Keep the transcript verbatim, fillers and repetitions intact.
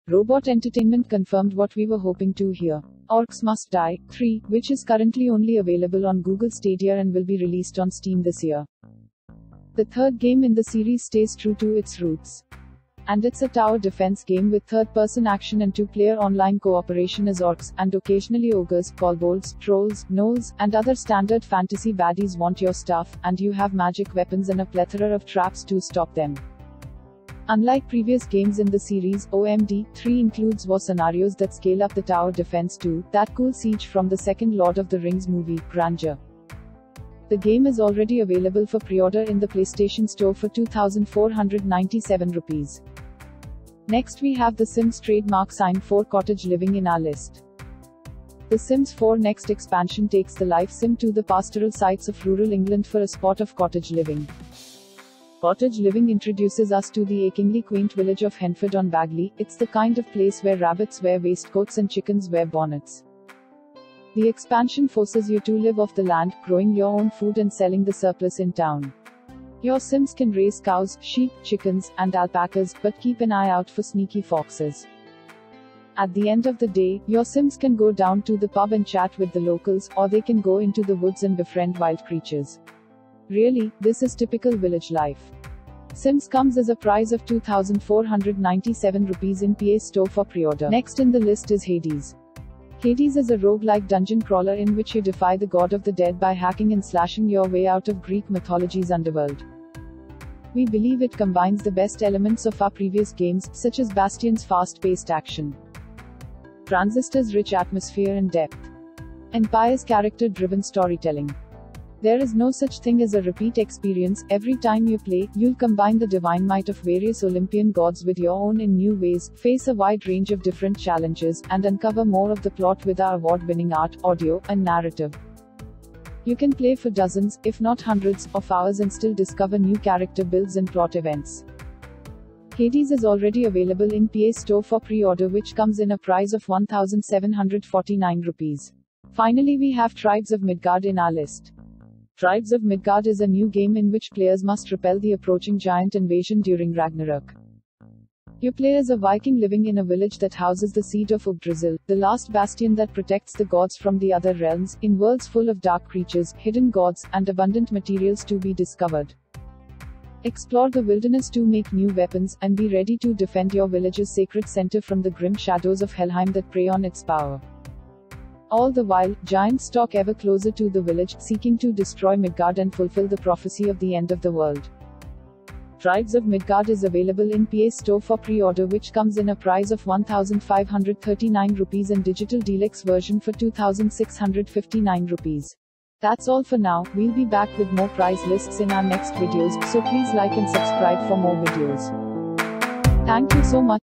Robot Entertainment confirmed what we were hoping to hear. Orcs Must Die three, which is currently only available on Google Stadia and will be released on Steam this year. The third game in the series stays true to its roots. And it's a tower defense game with third-person action and two-player online cooperation as orcs, and occasionally ogres, kobolds, trolls, gnolls, and other standard fantasy baddies want your stuff, and you have magic weapons and a plethora of traps to stop them. Unlike previous games in the series, O M D three includes war scenarios that scale up the tower defense to that cool siege from the second Lord of the Rings movie, Grandeur. The game is already available for pre-order in the PlayStation Store for two thousand four hundred ninety-seven rupees. Next we have The Sims trademark Sign four Cottage Living in our list. The Sims four next expansion takes the life sim to the pastoral sites of rural England for a spot of cottage living. Cottage living introduces us to the achingly quaint village of Henford on Bagley. It's the kind of place where rabbits wear waistcoats and chickens wear bonnets. The expansion forces you to live off the land, growing your own food and selling the surplus in town. Your Sims can raise cows, sheep, chickens, and alpacas, but keep an eye out for sneaky foxes. At the end of the day, your Sims can go down to the pub and chat with the locals, or they can go into the woods and befriend wild creatures. Really, this is typical village life. Sims comes as a price of two thousand four hundred ninety-seven rupees in P A Store for pre-order. Next in the list is Hades. Hades is a roguelike dungeon crawler in which you defy the god of the dead by hacking and slashing your way out of Greek mythology's underworld. We believe it combines the best elements of our previous games, such as Bastion's fast-paced action, Transistor's rich atmosphere and depth, Empire's character-driven storytelling. There is no such thing as a repeat experience. Every time you play, you'll combine the divine might of various Olympian gods with your own in new ways, face a wide range of different challenges, and uncover more of the plot with our award-winning art, audio, and narrative. You can play for dozens, if not hundreds, of hours and still discover new character builds and plot events. Hades is already available in P A Store for pre-order, which comes in a price of one thousand seven hundred forty-nine rupees. Finally, we have Tribes of Midgard in our list. Tribes of Midgard is a new game in which players must repel the approaching giant invasion during Ragnarok. You play as a Viking living in a village that houses the seed of Yggdrasil, the last bastion that protects the gods from the other realms, in worlds full of dark creatures, hidden gods, and abundant materials to be discovered. Explore the wilderness to make new weapons, and be ready to defend your village's sacred center from the grim shadows of Helheim that prey on its power. All the while, giants stalk ever closer to the village, seeking to destroy Midgard and fulfill the prophecy of the end of the world. Tribes of Midgard is available in P A Store for pre-order, which comes in a price of one thousand five hundred thirty-nine rupees and digital deluxe version for two thousand six hundred fifty-nine rupees. That's all for now. We'll be back with more price lists in our next videos, so please like and subscribe for more videos. Thank you so much.